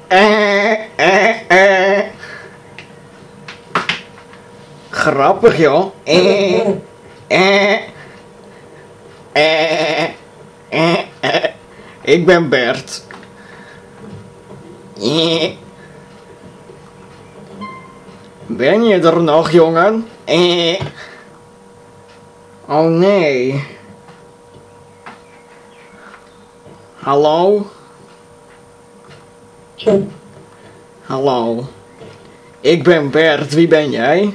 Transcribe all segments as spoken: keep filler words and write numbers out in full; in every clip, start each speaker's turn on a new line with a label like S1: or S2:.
S1: Eh, eh, eh. Grappig, joh. Eh, eh, eh, eh, eh. Ik ben Bert. Eh. Ben je er nog, jongen? Eh. Oh nee. Hallo? Hallo. Ik ben Bert, wie ben jij?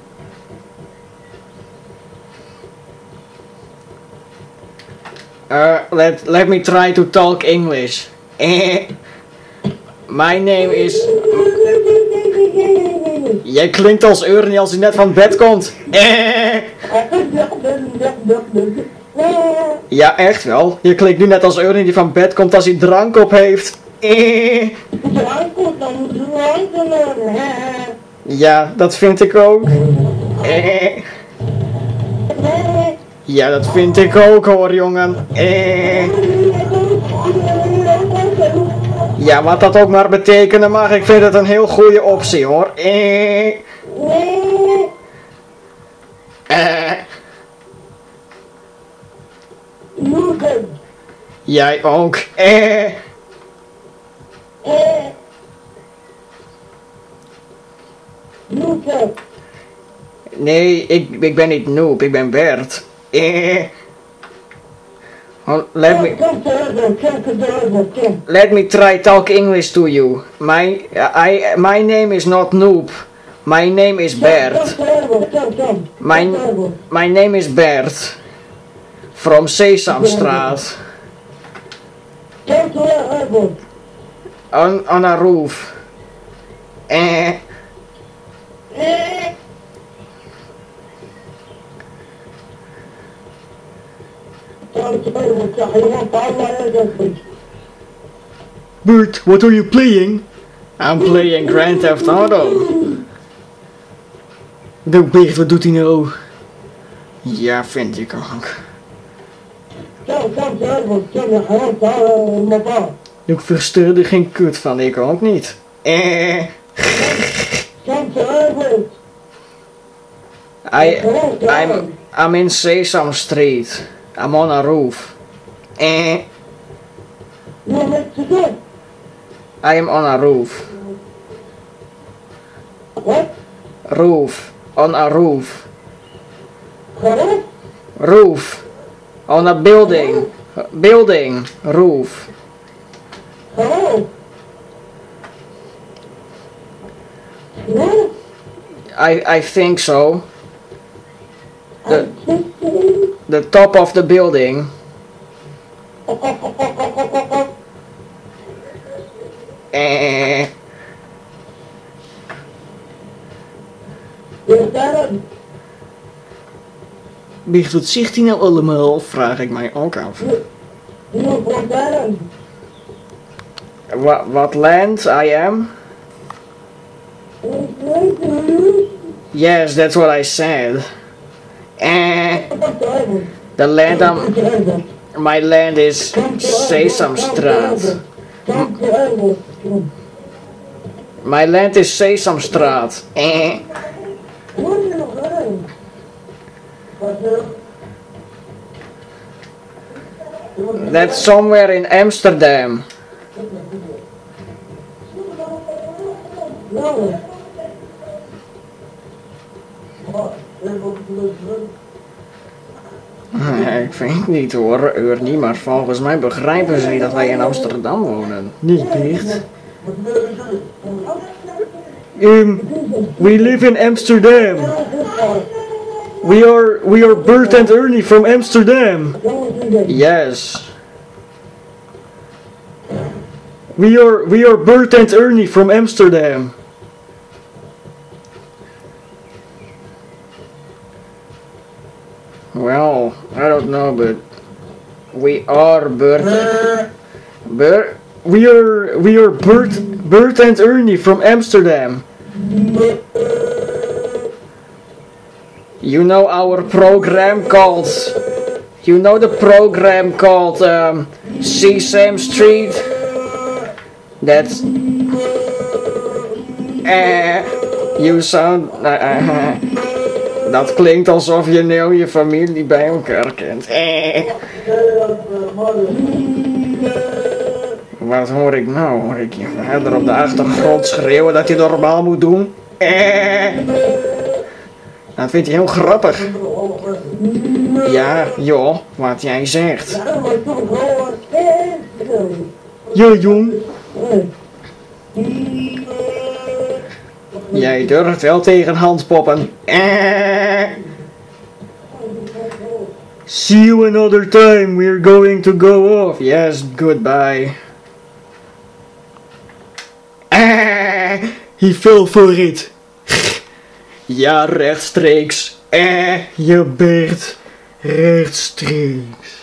S1: Uh, let, let me try to talk English. Eh. My name is... Jij klinkt als Ernie als hij net van bed komt. Eh. Ja, echt wel. Je klinkt nu net als Ernie die van bed komt als hij drank op heeft. Eh. Ja, dat vind ik ook. Eh. Ja, dat vind ik ook hoor, jongen. Eh. Ja, wat dat ook maar betekenen mag, ik vind het een heel goede optie hoor. Eh. Eh. Jij ook. Eh. Nee, ik, ik ben niet Noob, ik ben Bert. Eh. Oh, let me let me try talk English to you. My I my name is not Noob. My name is Bert. My my name is Bert. From Sesamstraat. On on a roof. Eh. Bert, what are you playing? I'm playing Grand Theft Auto. De Bert, wat doet hij nou? Ja, vind ik ook. Ik versta er geen kut van, ik ook niet. Eh. I, I'm, I'm in Sesame Street. I'm on a roof. Eh. I am on a roof.
S2: What?
S1: Roof. On a roof.
S2: What?
S1: Roof. On a building. Building. Roof.
S2: Oh. What?
S1: I, I think so. The,
S2: I think so.
S1: the top of the building. Eh.
S2: Is that a...
S1: Bert, wat zegt hij nou allemaal? Vraag ik mij ook af.
S2: You was that a...
S1: What, what land I am? Yes, that's what I said. Eh. The land I'm... My land is Sesamstraat. My land is Sesamstraat. Eh. That's somewhere in Amsterdam.
S2: No.
S1: Nee, ik vind het niet hoor, Ernie, maar volgens mij begrijpen ze niet dat wij in Amsterdam wonen. Niet Bert. Um, we live in Amsterdam. We are we are Bert and Ernie from Amsterdam. Yes. We are we are Bert and Ernie from Amsterdam. Well, I don't know, but we are Bert. Bert. We are we are Bert Bert and Ernie from Amsterdam. You know our program called. You know the program called um, Sesame Street. That's... Eh, you sound... Uh, dat klinkt alsof je heel je familie bij elkaar kent. Eh. Wat hoor ik nou? Hoor ik je vader op de achtergrond schreeuwen dat hij normaal moet doen? Eh. Dat vindt hij heel grappig. Ja, joh, wat jij zegt. Ja, jong. Jij durft wel tegen handpoppen. Eh. See you another time. We're going to go off. Yes, goodbye. Eh. He fell for it. Ja, rechtstreeks. Eh, je beert rechtstreeks.